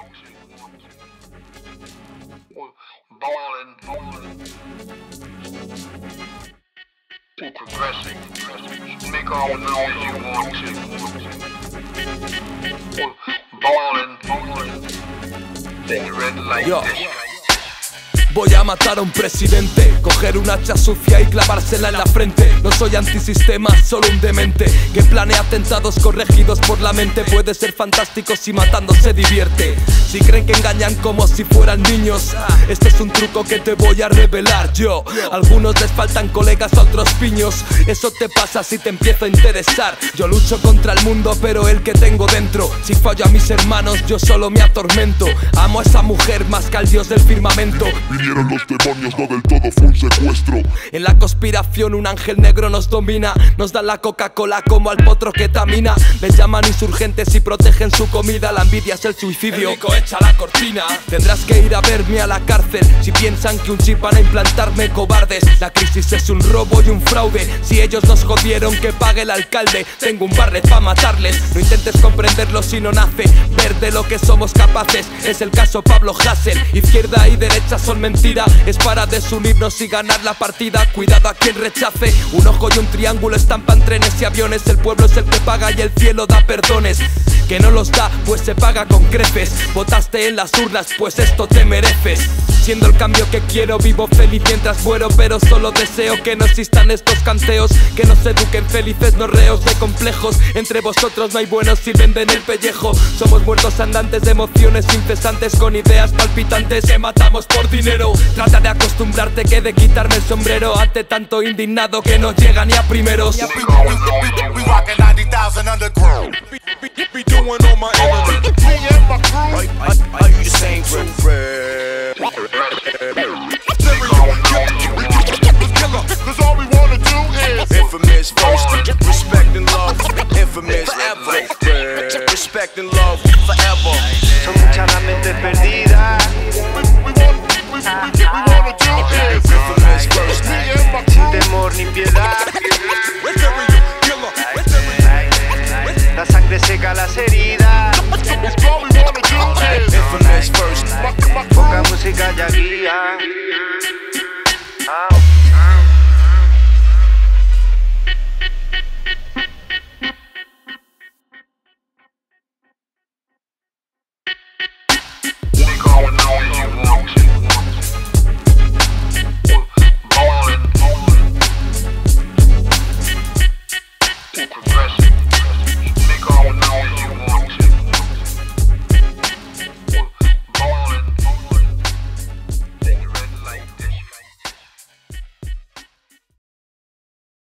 Progressing. Make all the noise you want to. Ballin'. Then red light disco. Voy a matar a un presidente, coger un hacha sucia y clavársela en la frente. No soy antisistema, solo un demente que planea atentados corregidos por la mente. Puede ser fantástico si matando se divierte. Si creen que engañan como si fueran niños, este es un truco que te voy a revelar yo. Algunos les faltan colegas, a otros piños. Eso te pasa si te empiezo a interesar. Yo lucho contra el mundo, pero el que tengo dentro. Si fallo a mis hermanos, yo solo me atormento. Amo a esa mujer más que al dios del firmamento. Vinieron los demonios, no del todo fue un secuestro. En la conspiración un ángel negro nos domina. Nos dan la Coca-Cola como al potro ketamina. Les llaman insurgentes y protegen su comida. La envidia es el suicidio. Enrico, echa la cortina. Tendrás que ir a verme a la cárcel si piensan que un chip van a implantarme, cobardes. La crisis es un robo y un fraude. Si ellos nos jodieron, que pague el alcalde. Tengo un barret pa' matarles. No intentes comprenderlo si no nace. Ver de lo que somos capaces. Es el caso Pablo Hasél. Izquierda y derecha son mentira. Es para desunirnos y ganar la partida. Cuidado a quien rechace. Un ojo y un triángulo estampan trenes y aviones. El pueblo es el que paga y el cielo da perdones. Que no los da, pues se paga con creces. Votaste en las urnas, pues esto te mereces. Siendo el cambio que quiero, vivo feliz mientras muero. Pero solo deseo que no existan estos canteos. Que nos eduquen felices, no reos de complejos. Entre vosotros no hay buenos si venden el pellejo. Somos muertos andantes de emociones incesantes, con ideas palpitantes que matamos por dinero. Trata de acostumbrarte que de quitarme el sombrero ante tanto indignado que no llega ni a primeros. We rockin' 90,000 underground. Be doing all my internet. Me and my crew. Are you the same friend? Cause all we wanna do is infamous first, respect and love. Infamous forever. Respect and love forever. Son muchas las mentes perdidas. We wanna do is infamous first. Sin temor ni piedad. La sangre seca las heridas. Infamous first. Poca música ya guía.